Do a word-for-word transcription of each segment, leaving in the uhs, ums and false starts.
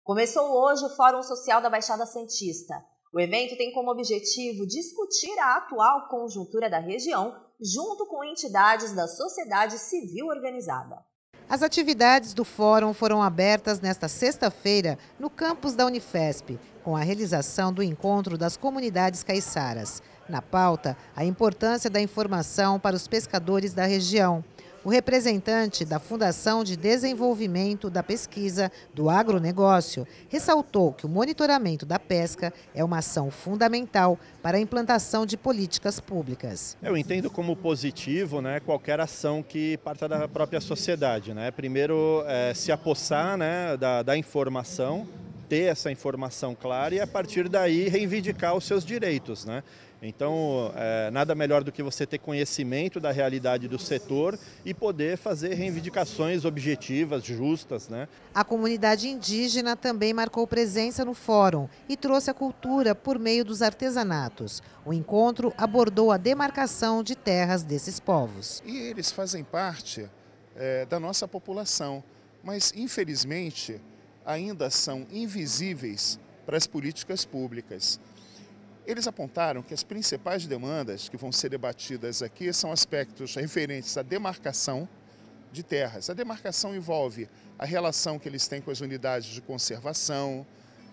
Começou hoje o Fórum Social da Baixada Santista. O evento tem como objetivo discutir a atual conjuntura da região, junto com entidades da sociedade civil organizada. As atividades do fórum foram abertas nesta sexta-feira no campus da Unifesp, com a realização do encontro das comunidades caiçaras. Na pauta, a importância da informação para os pescadores da região. O representante da Fundação de Desenvolvimento da Pesquisa do Agronegócio ressaltou que o monitoramento da pesca é uma ação fundamental para a implantação de políticas públicas. Eu entendo como positivo, né, qualquer ação que parta da própria sociedade, né? Primeiro, é, se apossar, né, da, da informação, ter essa informação clara e, a partir daí, reivindicar os seus direitos, né? Então, é, nada melhor do que você ter conhecimento da realidade do setor e poder fazer reivindicações objetivas, justas, né? A comunidade indígena também marcou presença no fórum e trouxe a cultura por meio dos artesanatos. O encontro abordou a demarcação de terras desses povos. E eles fazem parte é, da nossa população, mas, infelizmente, ainda são invisíveis para as políticas públicas. Eles apontaram que as principais demandas que vão ser debatidas aqui são aspectos referentes à demarcação de terras. A demarcação envolve a relação que eles têm com as unidades de conservação,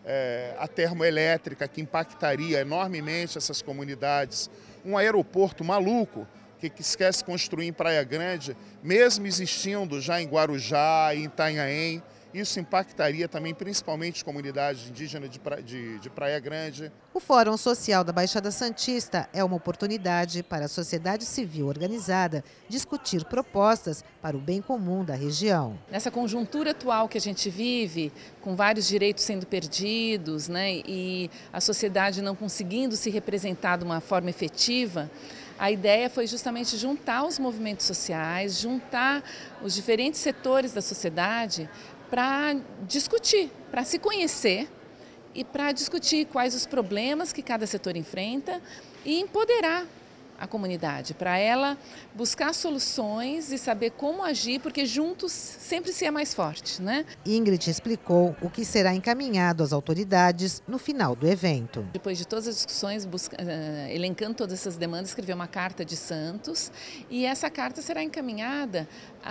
é, a termoelétrica, que impactaria enormemente essas comunidades, um aeroporto maluco que, que esquece construir em Praia Grande, mesmo existindo já em Guarujá e em Itanhaém. Isso impactaria também principalmente comunidades indígenas de, pra, de, de Praia Grande. O Fórum Social da Baixada Santista é uma oportunidade para a sociedade civil organizada discutir propostas para o bem comum da região. Nessa conjuntura atual que a gente vive, com vários direitos sendo perdidos, né, e a sociedade não conseguindo se representar de uma forma efetiva, a ideia foi justamente juntar os movimentos sociais, juntar os diferentes setores da sociedade para discutir, para se conhecer e para discutir quais os problemas que cada setor enfrenta e empoderar a comunidade, para ela buscar soluções e saber como agir, porque juntos sempre se é mais forte, né? Ingrid explicou o que será encaminhado às autoridades no final do evento. Depois de todas as discussões, busca, uh, elencando todas essas demandas, escreveu uma carta de Santos e essa carta será encaminhada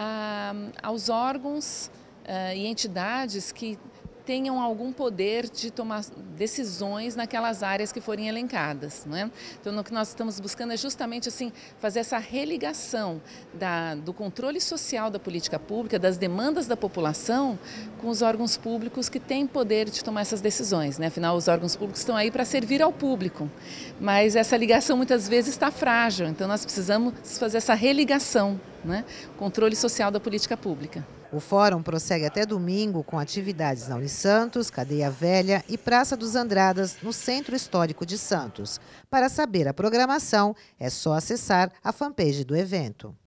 a, aos órgãos Uh, e entidades que tenham algum poder de tomar decisões naquelas áreas que forem elencadas, não é? Então, o que nós estamos buscando é justamente assim fazer essa religação da, do controle social da política pública, das demandas da população, com os órgãos públicos que têm poder de tomar essas decisões, né? Afinal, os órgãos públicos estão aí para servir ao público, mas essa ligação muitas vezes está frágil, então nós precisamos fazer essa religação, né? Controle social da política pública. O fórum prossegue até domingo com atividades na Unisantos, Cadeia Velha e Praça dos Andradas, no Centro Histórico de Santos. Para saber a programação, é só acessar a fanpage do evento.